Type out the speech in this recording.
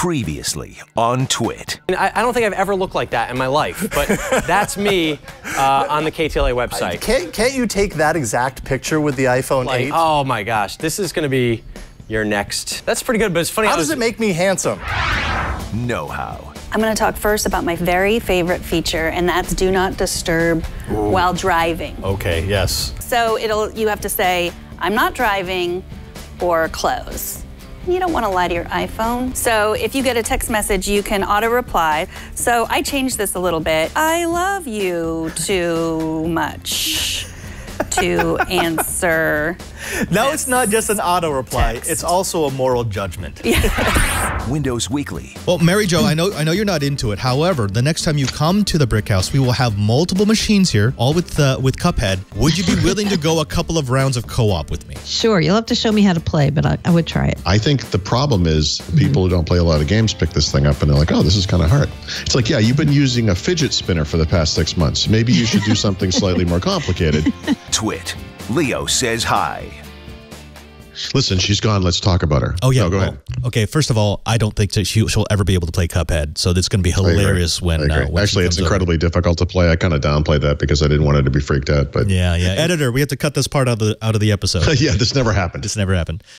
Previously on Twit. I don't think I've ever looked like that in my life, but that's me on the KTLA website. Can't you take that exact picture with the iPhone 8? Oh my gosh, this is gonna be your next. That's pretty good, but it's funny. How does it make me handsome? Know-how. I'm going to talk first about my very favorite feature, and that's do not disturb while driving. Okay, yes. So you have to say, I'm not driving, or close. You don't want to lie to your iPhone. So if you get a text message, you can auto-reply. So I changed this a little bit. I love you too much to answer. Now it's not just an auto-reply, it's also a moral judgment. Windows Weekly. Well, Mary Jo, I know you're not into it. However, the next time you come to the Brick House, we will have multiple machines here, all with Cuphead. Would you be willing to go a couple of rounds of co-op with me? Sure, you'll have to show me how to play, but I would try it. I think the problem is people who don't play a lot of games pick this thing up and they're like, oh, this is kind of hard. It's like, yeah, you've been using a fidget spinner for the past 6 months. Maybe you should do something slightly more complicated. Twit. Leo says hi. Listen, she's gone. Let's talk about her. Oh, yeah. No, go ahead. Okay, first of all, I don't think that she'll ever be able to play Cuphead, so it's going to be hilarious when Actually, it's incredibly difficult to play. I kind of downplayed that because I didn't want her to be freaked out. But yeah. Editor, we have to cut this part out of the episode. Yeah, this never happened. This never happened.